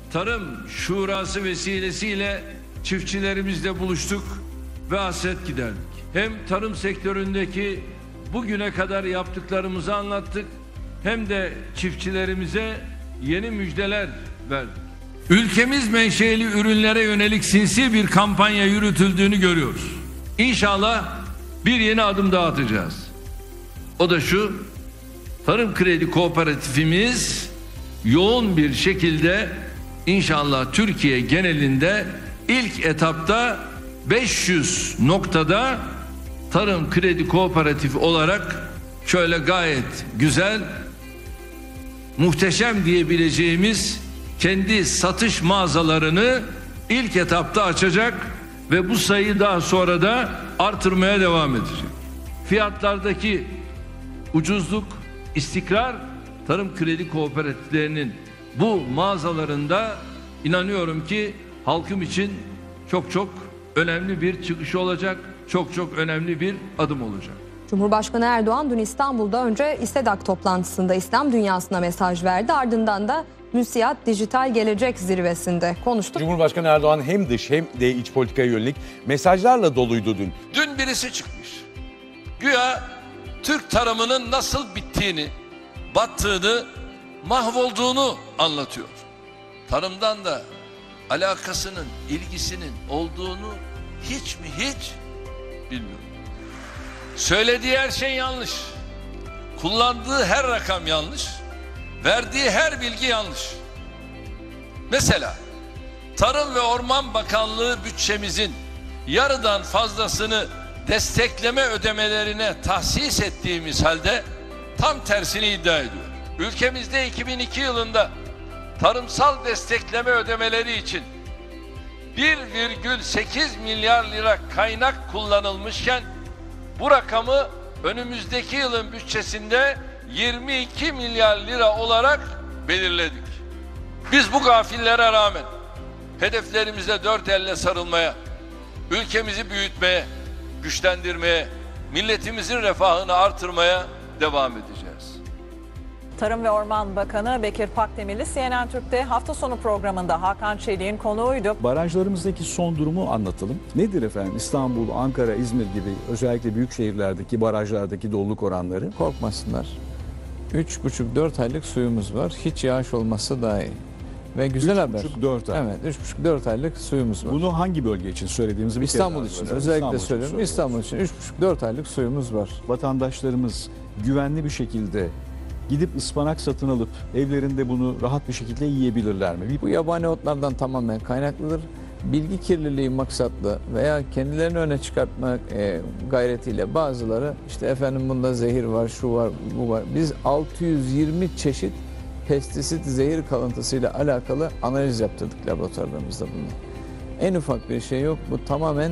Tarım Şurası vesilesiyle çiftçilerimizle buluştuk ve hasret giderdik. Hem tarım sektöründeki bugüne kadar yaptıklarımızı anlattık, hem de çiftçilerimize yeni müjdeler verdik. Ülkemiz menşeli ürünlere yönelik sinsi bir kampanya yürütüldüğünü görüyoruz. İnşallah bir yeni adım daha atacağız. O da şu: Tarım Kredi Kooperatifimiz yoğun bir şekilde inşallah Türkiye genelinde ilk etapta 500 noktada Tarım Kredi Kooperatifi olarak şöyle gayet güzel, muhteşem diyebileceğimiz kendi satış mağazalarını ilk etapta açacak ve bu sayıyı daha sonra da artırmaya devam edecek. Fiyatlardaki ucuzluk, istikrar tarım kredi kooperatiflerinin bu mağazalarında inanıyorum ki halkım için çok çok önemli bir çıkış olacak, çok çok önemli bir adım olacak. Cumhurbaşkanı Erdoğan dün İstanbul'da önce İSTEDAK toplantısında İslam dünyasına mesaj verdi. Ardından da MÜSİAD Dijital Gelecek Zirvesi'nde konuştu. Cumhurbaşkanı Erdoğan hem dış hem de iç politikaya yönelik mesajlarla doluydu dün. Dün birisi çıkmış. Güya Türk tarımının nasıl bittiğini, battığını, mahvolduğunu anlatıyor. Tarımdan da alakasının, ilgisinin olduğunu hiç bilmiyorum. Söylediği her şey yanlış. Kullandığı her rakam yanlış. Verdiği her bilgi yanlış. Mesela Tarım ve Orman Bakanlığı bütçemizin yarıdan fazlasını destekleme ödemelerine tahsis ettiğimiz halde tam tersini iddia ediyor. Ülkemizde 2002 yılında tarımsal destekleme ödemeleri için 1,8 milyar lira kaynak kullanılmışken bu rakamı önümüzdeki yılın bütçesinde 22 milyar lira olarak belirledik. Biz bu gafillere rağmen hedeflerimize dört elle sarılmaya, ülkemizi büyütmeye, güçlendirmeye, milletimizin refahını artırmaya devam edeceğiz. Tarım ve Orman Bakanı Bekir Pakdemirli CNN Türk'te hafta sonu programında Hakan Çelik'in konuğuydu. Barajlarımızdaki son durumu anlatalım. Nedir efendim İstanbul, Ankara, İzmir gibi özellikle büyük şehirlerdeki barajlardaki doluluk oranları? Korkmasınlar. 3,5-4 aylık suyumuz var. Hiç yağış olmazsa daha iyi. Ve güzel haber. 3,5-4 ay. Evet, 3,5-4 aylık suyumuz var. Bunu hangi bölge için söylediğimizi bir kere İstanbul daha için söylüyorum. özellikle söylüyorum. İstanbul için 3,5-4 aylık suyumuz var. Vatandaşlarımız güvenli bir şekilde gidip ıspanak satın alıp evlerinde bunu rahat bir şekilde yiyebilirler mi? Bu yabani otlardan tamamen kaynaklıdır. Bilgi kirliliği maksatlı veya kendilerini öne çıkartmak gayretiyle bazıları işte efendim bunda zehir var, şu var, bu var. Biz 620 çeşit pestisit zehir kalıntısıyla alakalı analiz yaptırdık laboratuvarlarımızda bunu. En ufak bir şey yok. Bu tamamen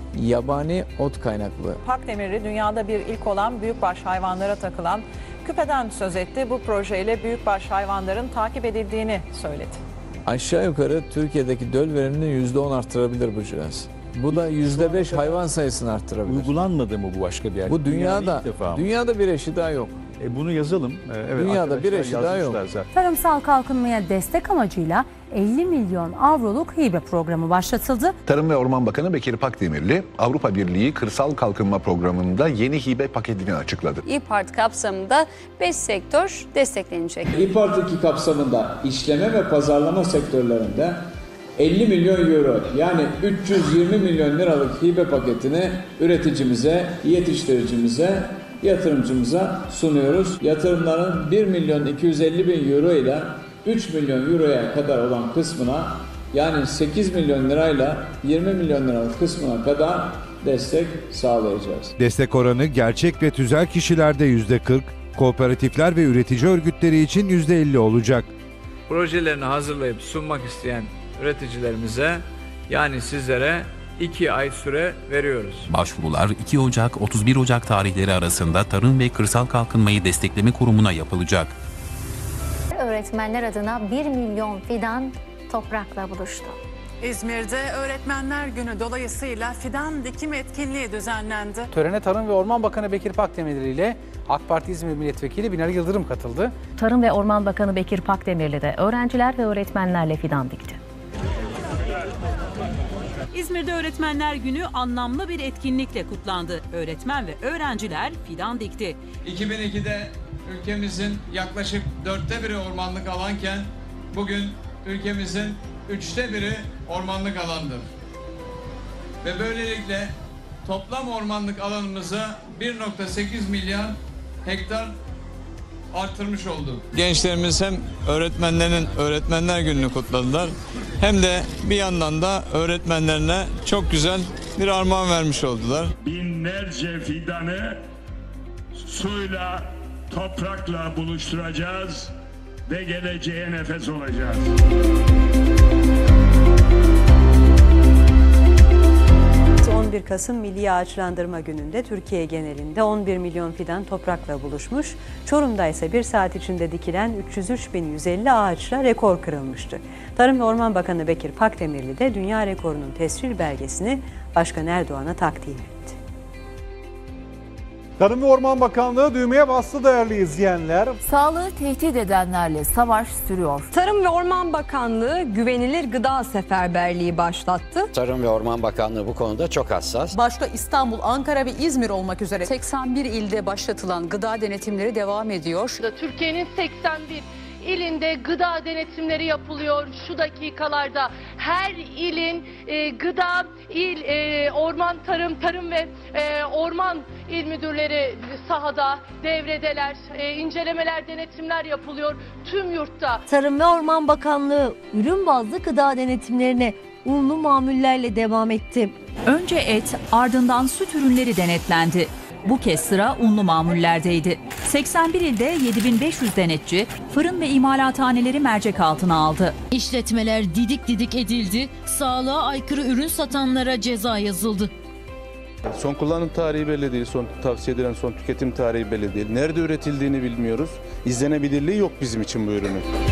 yabani ot kaynaklı. Pakdemirli dünyada bir ilk olan büyükbaş hayvanlara takılan küpeden söz etti. Bu projeyle büyükbaş hayvanların takip edildiğini söyledi. Aşağı yukarı Türkiye'deki döl verimini %10 arttırabilir bu cihaz. Bu da %5 hayvan sayısını arttırabilir. Uygulanmadı mı bu başka bir yer? Bu dünyada bir eşi daha yok. Bunu yazalım. Evet, dünyada bir eşi daha yok. Zaten. Tarımsal kalkınmaya destek amacıyla 50 milyon avroluk hibe programı başlatıldı. Tarım ve Orman Bakanı Bekir Pakdemirli, Avrupa Birliği Kırsal Kalkınma Programı'nda yeni hibe paketini açıkladı. İPART kapsamında 5 sektör desteklenecek. İPART 2 kapsamında işleme ve pazarlama sektörlerinde 50 milyon euro yani 320 milyon liralık hibe paketini üreticimize, yetiştiricimize, yatırımcımıza sunuyoruz. Yatırımların 1 milyon 250 bin euro ile 3 milyon euroya kadar olan kısmına yani 8 milyon lirayla 20 milyon liralık kısmına kadar destek sağlayacağız. Destek oranı gerçek ve tüzel kişilerde %40, kooperatifler ve üretici örgütleri için %50 olacak. Projelerini hazırlayıp sunmak isteyen üreticilerimize yani sizlere 2 ay süre veriyoruz. Başvurular 2 Ocak 31 Ocak tarihleri arasında Tarım ve Kırsal Kalkınmayı Destekleme Kurumu'na yapılacak. Öğretmenler adına 1 milyon fidan toprakla buluştu. İzmir'de Öğretmenler Günü dolayısıyla fidan dikim etkinliği düzenlendi. Törene Tarım ve Orman Bakanı Bekir Pakdemirli ile AK Parti İzmir Milletvekili Binali Yıldırım katıldı. Tarım ve Orman Bakanı Bekir Pakdemirli de öğrenciler ve öğretmenlerle fidan dikti. İzmir'de Öğretmenler Günü anlamlı bir etkinlikle kutlandı. Öğretmen ve öğrenciler fidan dikti. 2002'de ülkemizin yaklaşık 1/4 ormanlık alanken bugün ülkemizin 1/3 ormanlık alandır. Ve böylelikle toplam ormanlık alanımızı 1,8 milyon hektar artırmış oldu. Gençlerimiz hem öğretmenlerin Öğretmenler Günü'nü kutladılar hem de bir yandan da öğretmenlerine çok güzel bir armağan vermiş oldular. Binlerce fidanı suyla, toprakla buluşturacağız ve geleceğe nefes olacağız. 11 Kasım Milli Ağaçlandırma Günü'nde Türkiye genelinde 11 milyon fidan toprakla buluşmuş. Çorum'da ise 1 saat içinde dikilen 303.150 ağaçla rekor kırılmıştı. Tarım ve Orman Bakanı Bekir Pakdemirli de dünya rekorunun tescil belgesini Başkan Erdoğan'a takdim etti. Tarım ve Orman Bakanlığı düğmeye bastı değerli izleyenler. Sağlığı tehdit edenlerle savaş sürüyor. Tarım ve Orman Bakanlığı güvenilir gıda seferberliği başlattı. Tarım ve Orman Bakanlığı bu konuda çok hassas. Başta İstanbul, Ankara ve İzmir olmak üzere 81 ilde başlatılan gıda denetimleri devam ediyor. Türkiye'nin 81 ilinde gıda denetimleri yapılıyor şu dakikalarda. Her ilin gıda, orman, tarım ve orman il müdürleri sahada, devredeler. İncelemeler, denetimler yapılıyor tüm yurtta. Tarım ve Orman Bakanlığı ürün bazlı gıda denetimlerine unlu mamullerle devam etti. Önce et, ardından süt ürünleri denetlendi. Bu kez sıra unlu mamullerdeydi. 81 ilde 7500 denetçi fırın ve imalathaneleri mercek altına aldı. İşletmeler didik didik edildi, sağlığa aykırı ürün satanlara ceza yazıldı. Son kullanım tarihi belli değil, son tavsiye edilen son tüketim tarihi belli değil. Nerede üretildiğini bilmiyoruz. İzlenebilirliği yok bizim için bu ürünün.